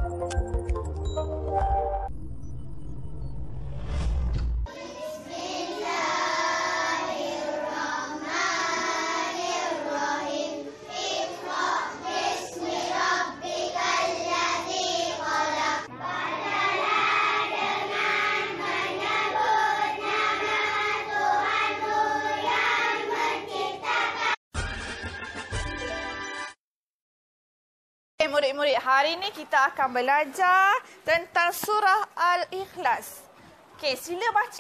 Murid-murid, hari ini kita akan belajar tentang surah Al-Ikhlas. Okey, sila baca.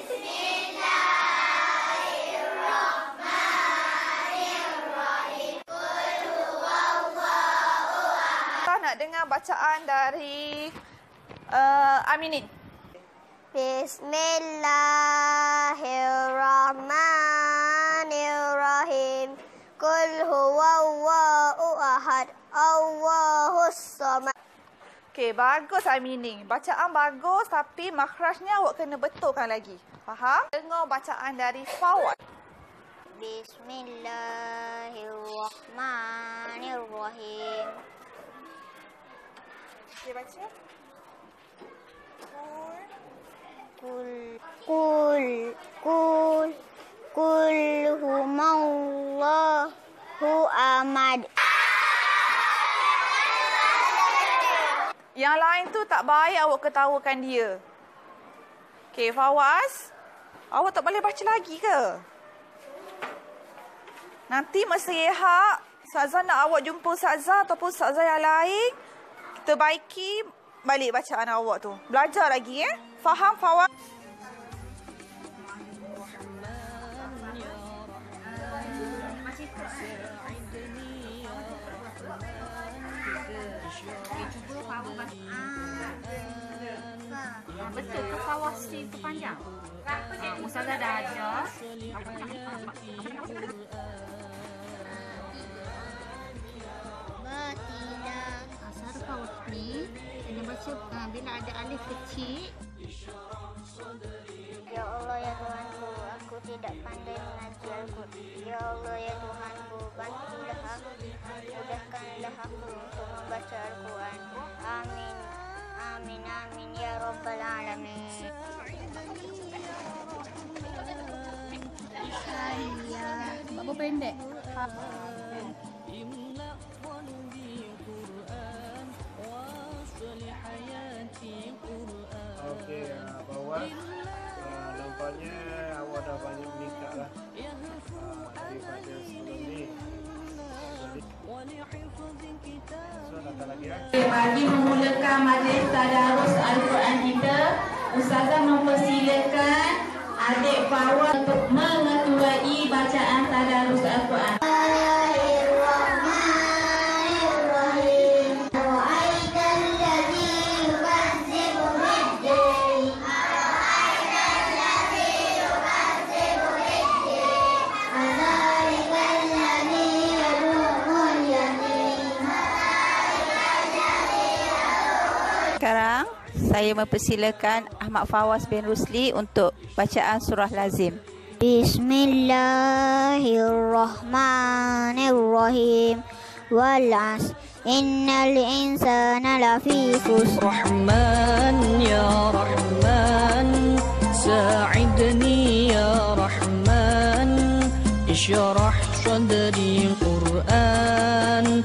Bismillahirrahmanirrahim. Qul huwallahu ahad. Kita nak dengar bacaan dari Aminin. Bismillahirrahmanirrahim. Qul huwallahu ahad. Allahus samad. Okey, bagus Amini. Bacaan bagus tapi makhrajnya awak kena betulkan lagi. Faham? Dengar bacaan dari Fawaz. Bismillahirrahmanirrahim. Okey, baca. Qul huwallahu ahad. Yang lain tu tak baik awak ketawakan dia. Okey, Fawaz. Awak tak boleh baca lagi ke? Nanti masa rehat, Ustazah nak awak jumpa Ustazah ataupun Ustazah yang lain. Kita baiki balik bacaan awak tu. Belajar lagi, Faham, Fawaz? Betul ke Fawaz itu panjang? Ustazah dah ajar. Asal Fawaz ni kena baca bila ada alif kecil. Ya Allah ya Tuhanku, aku tidak pandai mengaji Al-Quran. Ya Allah ya Tuhanku, bantulah aku, mudahkanlah aku untuk membaca Al-Quran. Amin. Amin amin ya rabbal alamin. Berapa pendek? Okey, bawah nampaknya awak dah banyak meningkat lah daripada sebelum ni. Bagi memulakan majlis tadarus Al-Quran kita, Ustazah mempersilakan adik Fawaz untuk mengetuai bacaan tadarus Al-Quran. Sekarang saya mempersilakan Ahmad Fawaz bin Rusli untuk bacaan surah Lazim. Bismillahirrahmanirrahim. Wal 'asr innal insana lafi khusr. Rahman ya Rahman sa'idni ya Rahman ishrah sadri Quran